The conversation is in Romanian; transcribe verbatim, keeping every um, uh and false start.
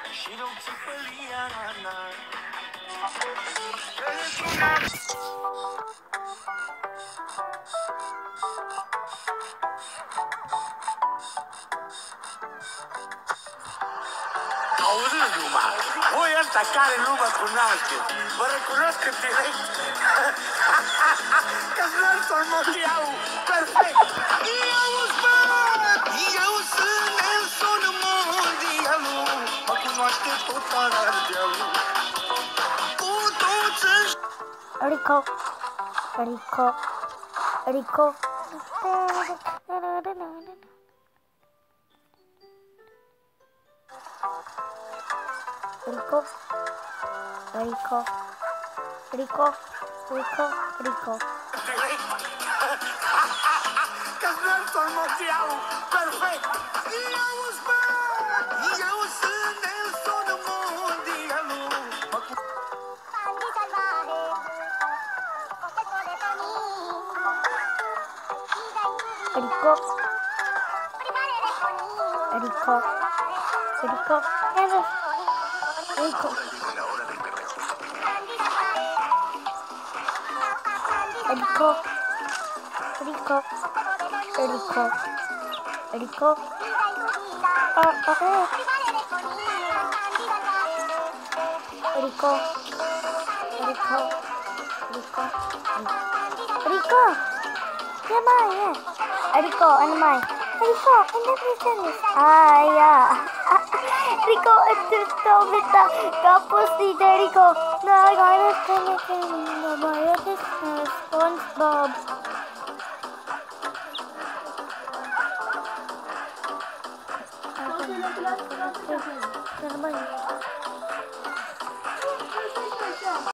She don't keep a liana. Auzindu-mă, voi ăsta care nu mă cunoașteți, vă recunosc în direct că Nelson Mondial, perfect! Eu sunt, eu sunt Nelson Mondialu, mă cunoaște tot Ardealul, cu toți își... Rico, Rico, Rico. Rico, Rico, Rico, Rico, Rico. Că Nelson Mondial, perfect! Eu sunt, eu sunt Nelson Mondialu, mă cunoaște... Rico, Rico, Rico, Rico, Rico, Rico, Rico, Rico, Rico, ah, ah, Rico, Rico, Rico, Rico, ce mai e? Rico, ano mai? Rico, hindi business. Ah, yeah. Rico, ito bita. Tapos dito, Rico. Nagayos ka na kanina. Mayroon na SpongeBob. Ano ba yun?